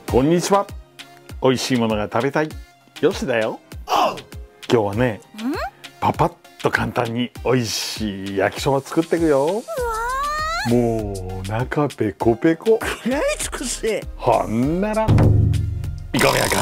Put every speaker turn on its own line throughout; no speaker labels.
こんにちは。美味しいものが食べたいよしだよ。今日はね、パパッと簡単に美味しい焼きそば作っていくよ。もう中ペコペコ。
食らい尽くせ。
ほんならいこめやか。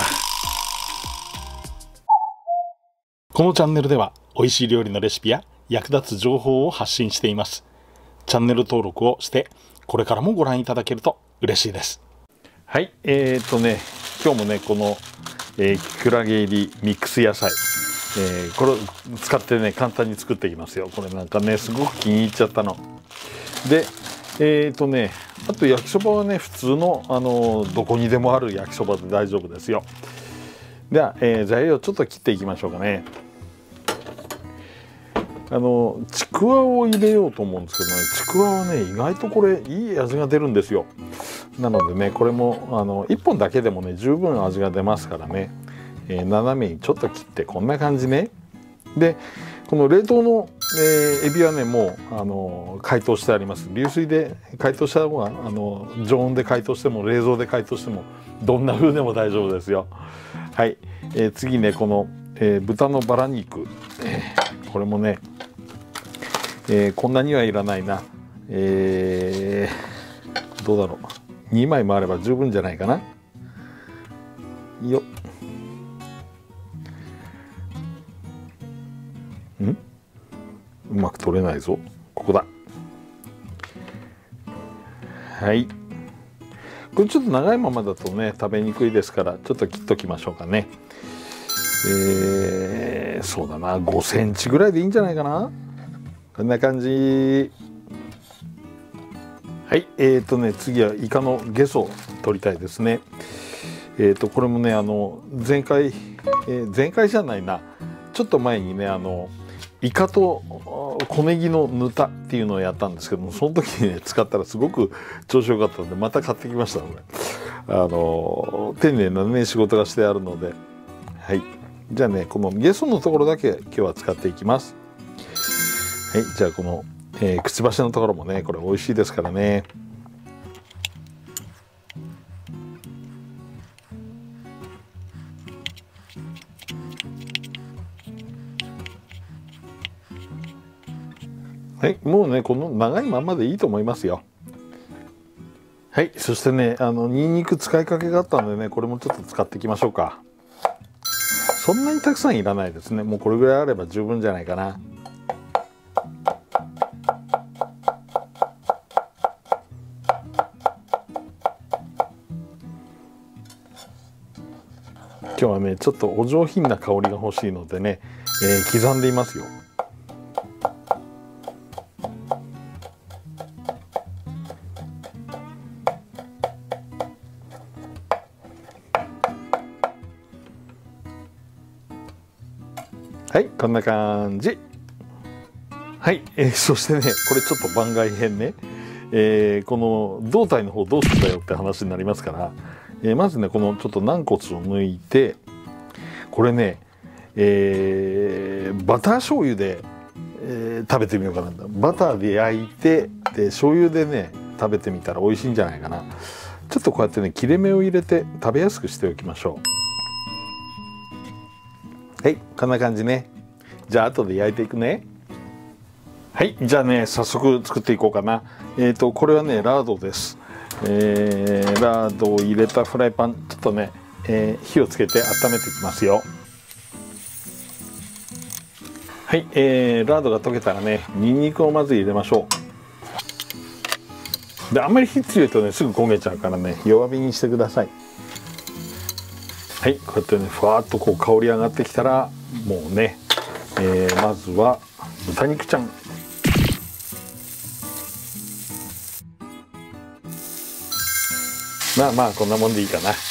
このチャンネルでは美味しい料理のレシピや役立つ情報を発信しています。チャンネル登録をしてこれからもご覧いただけると嬉しいです。はい、今日もねこの、きくらげ入りミックス野菜、これを使ってね簡単に作っていきますよ。これなんかねすごく気に入っちゃったので、あと焼きそばはね普通のどこにでもある焼きそばで大丈夫ですよ。では、材料ちょっと切っていきましょうかね。ちくわを入れようと思うんですけどね、ちくわはね意外とこれいい味が出るんですよ。なのでねこれも1本だけでもね十分味が出ますからね、斜めにちょっと切ってこんな感じね。でこの冷凍の、エビはねもう解凍してあります。流水で解凍した方が常温で解凍しても冷蔵で解凍してもどんな風でも大丈夫ですよ。はい、次ねこの、豚のバラ肉、これもね、こんなにはいらないな、どうだろう、2枚もあれば十分じゃないかな。よっ、うまく取れないぞ。ここだ。はい、これちょっと長いままだとね食べにくいですからちょっと切っときましょうかね。そうだな、5センチぐらいでいいんじゃないかな。こんな感じ。はい、次はイカのゲソを取りたいですね。これもね前回じゃないな、ちょっと前にねイカと小ネギのぬたっていうのをやったんですけども、その時にね使ったらすごく調子よかったのでまた買ってきましたので、丁寧なね仕事がしてあるので、はい、じゃあねこのゲソのところだけ今日は使っていきます。はい、じゃあこの、くちばしのところもねこれ美味しいですからね。はい、もうねこの長いままでいいと思いますよ。はい、そしてねニンニク使いかけがあったのでねこれもちょっと使っていきましょうか。そんなにたくさんいらないですね。もうこれぐらいあれば十分じゃないかな。今日はねちょっとお上品な香りが欲しいのでね、刻んでいますよ。はい、こんな感じ。はい、そしてねこれちょっと番外編ね、この胴体の方どうすんだよって話になりますから、まずねこのちょっと軟骨を抜いて、これね、バター醤油で、食べてみようかな。バターで焼いてで醤油でね食べてみたら美味しいんじゃないかな。ちょっとこうやってね切れ目を入れて食べやすくしておきましょう。はい、こんな感じね。じゃあ後で焼いていくね。はい、じゃあね早速作っていこうかな。これはねラードです。ラードを入れたフライパンちょっとね、火をつけて温めていきますよ。はい、ラードが溶けたらねニンニクをまず入れましょう。であんまり火強いとねすぐ焦げちゃうからね弱火にしてください。はい、こうやってねふわっとこう香り上がってきたらもうね、まずは豚肉ちゃん。まあこんなもんでいいかな。はい、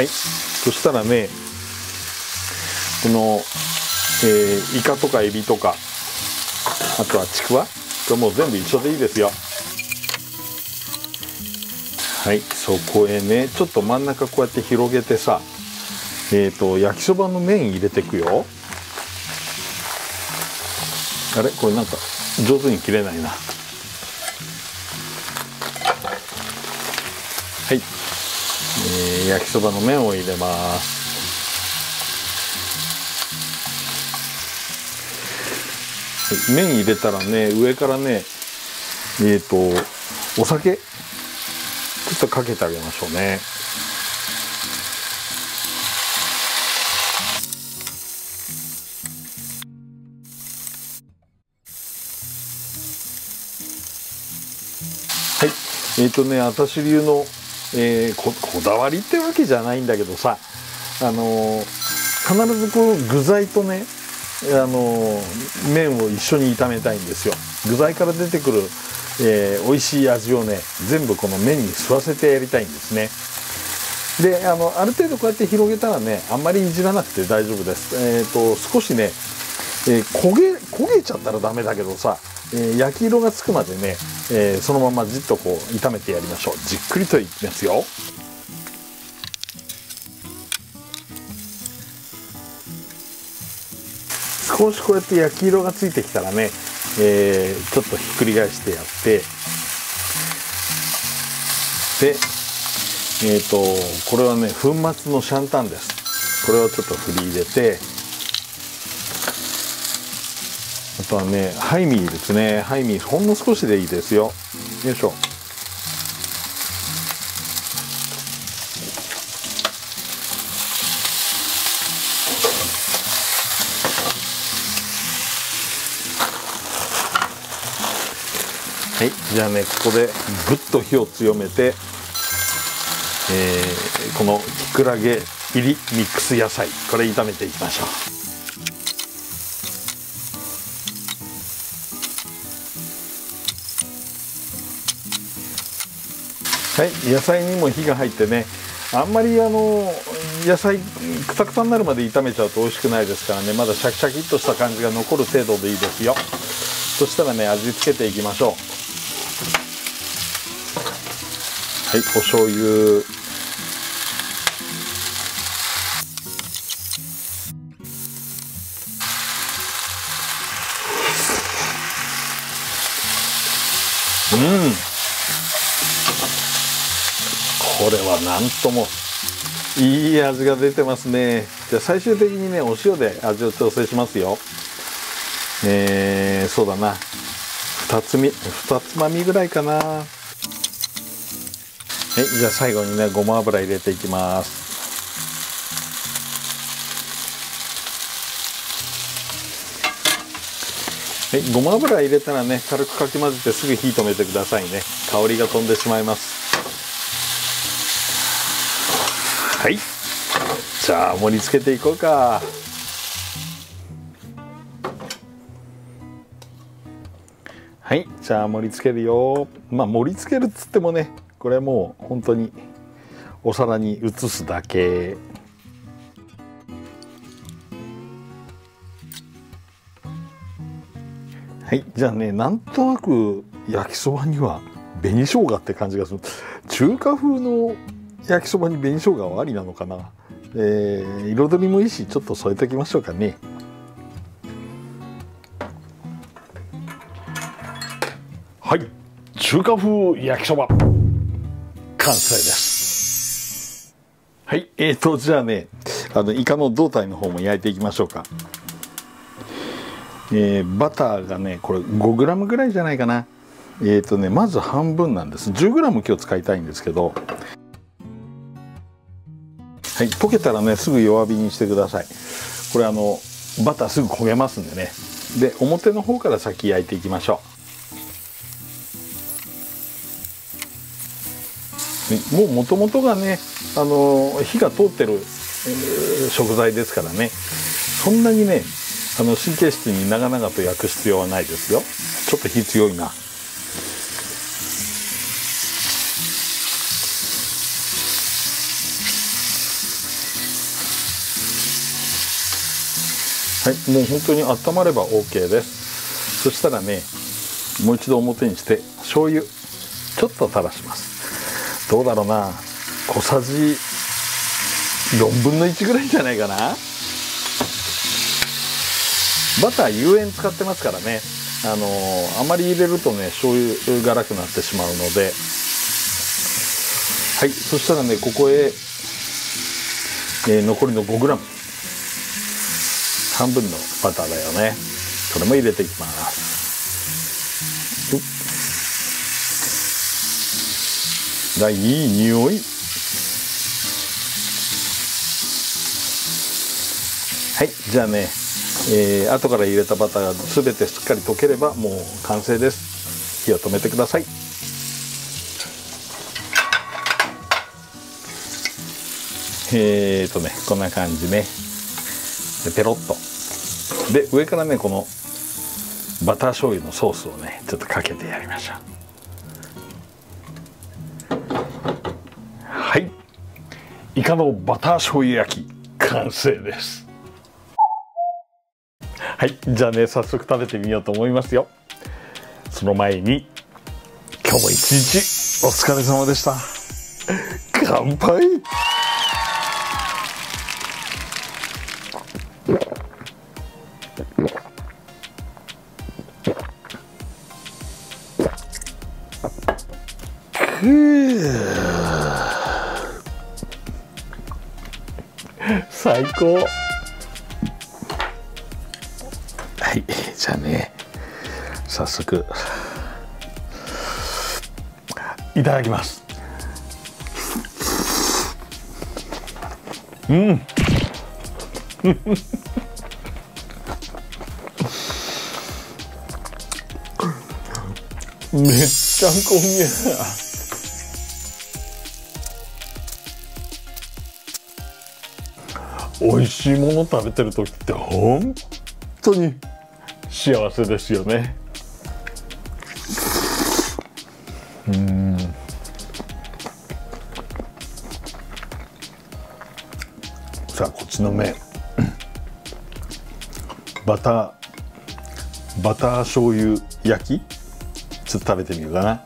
そしたらねこの、イカとかエビとかあとはちくわ、これもう全部一緒でいいですよ。はい、そこへねちょっと真ん中こうやって広げてさ、焼きそばの麺入れていくよ。あれこれなんか上手に切れないな。はい、 焼きそばの麺を入れます。麺入れたらね、上からねお酒ちょっとかけてあげましょうね。はい、私流の、こだわりってわけじゃないんだけどさ、必ずこう具材とね麺を一緒に炒めたいんですよ。具材から出てくる、美味しい味をね全部この麺に吸わせてやりたいんですね。である程度こうやって広げたらね、あんまりいじらなくて大丈夫です。少しね、焦げちゃったらダメだけどさ、焼き色がつくまでね、そのままじっとこう炒めてやりましょう。じっくりといきますよ。少しこうやって焼き色がついてきたらね、ちょっとひっくり返してやって、でこれはね粉末のシャンタンです。これをちょっと振り入れて、あとはねハイミーですね。ハイミーほんの少しでいいですよ。よいしょ。はい、じゃあねここでぐっと火を強めて、このきくらげ入りミックス野菜、これ炒めていきましょう。はい、野菜にも火が入ってね、あんまり野菜くたくたになるまで炒めちゃうと美味しくないですからね、まだシャキシャキっとした感じが残る程度でいいですよ。そしたらね味付けていきましょう。はい、お醤油、これはなんともいい味が出てますね。じゃあ最終的にねお塩で味を調整しますよ。そうだな、2つまみぐらいかな。はい、じゃあ最後にねごま油入れていきます。はい、ごま油入れたらね軽くかき混ぜてすぐ火止めてくださいね。香りが飛んでしまいます。はい、じゃあ盛り付けていこうか。はい、じゃあ盛り付けるよ。まあ盛り付けるっつってもね、これはもう本当にお皿に移すだけ。はい、じゃあねなんとなく焼きそばには紅生姜って感じがする。中華風の焼きそばに紅生姜はありなのかな。彩りもいいし、ちょっと添えておきましょうかね。はい、中華風焼きそば完成です。はい、じゃあねイカの胴体の方も焼いていきましょうか。バターがねこれ 5g ぐらいじゃないかな。まず半分なんです。 10g 今日使いたいんですけど、はい、溶けたらねすぐ弱火にしてください。これバターすぐ焦げますんでね。で表の方から先焼いていきましょう。もともとがね火が通ってる、食材ですからね、そんなにね神経質に長々と焼く必要はないですよ。ちょっと火強いな。はい、もう本当に温まれば OK です。そしたらねもう一度表にして醤油ちょっと垂らします。どうだろうな、小さじ4分の1ぐらいじゃないかな。バター有塩使ってますからね、あまり入れるとね醤油辛くなってしまうので、 はい、そしたらねここへ、残りの 5g 半分のバターだよね。これも入れていきます。いい匂い。はい、じゃあね、後から入れたバターが全てしっかり溶ければもう完成です。火を止めてください。こんな感じね。でペロッと。で上からねこのバター醤油のソースをねちょっとかけてやりましょう。はい、イカのバター醤油焼き完成です。はい、じゃあね早速食べてみようと思いますよ。その前に今日も一日お疲れ様でした。乾杯。最高。はい、じゃあね早速いただきます。うんめっちゃこげえ。美味しいもの食べてる時って本当に幸せですよね。さあこっちの麺バター醤油焼きちょっと食べてみようかな。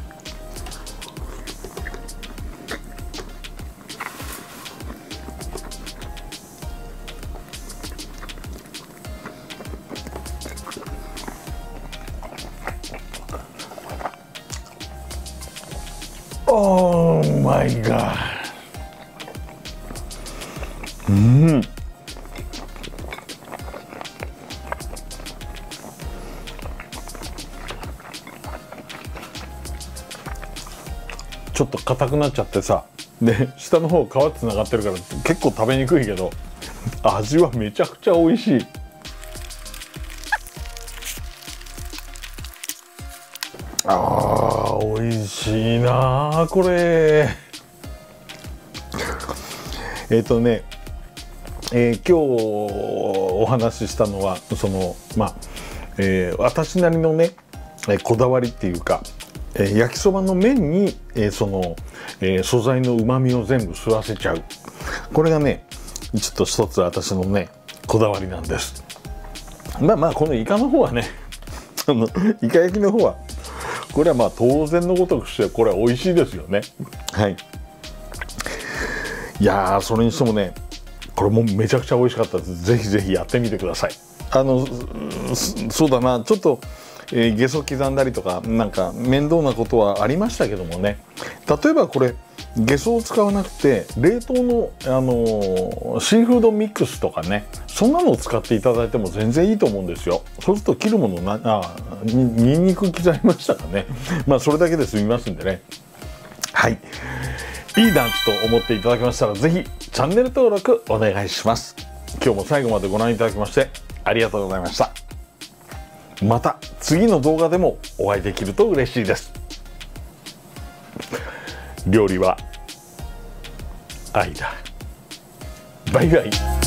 オーマイガー。ちょっと硬くなっちゃってさ、で下の方皮つながってるから結構食べにくいけど味はめちゃくちゃ美味しい。美味しいなこれ。今日お話ししたのはその私なりのねこだわりっていうか、焼きそばの麺に、素材のうまみを全部吸わせちゃう。これがねちょっと一つ私のねこだわりなんです。このイカの方はねイカ焼きの方はこれは当然のごとくしてこれは美味しいですよね。はい。いやーそれにしてもねこれもめちゃくちゃ美味しかったです。ぜひぜひやってみてください。そうだなちょっと、ゲソ刻んだりとかなんか面倒なことはありましたけどもね、例えばこれゲソを使わなくて冷凍の、シーフードミックスとかねそんなのを使っていただいても全然いいと思うんですよ。そうすると切るものにんにく刻みましたかねそれだけで済みますんでね。はい、いいなと思っていただけましたらぜひチャンネル登録お願いします。今日も最後までご覧いただきましてありがとうございました。また次の動画でもお会いできると嬉しいです。料理は愛だ。バイバイ。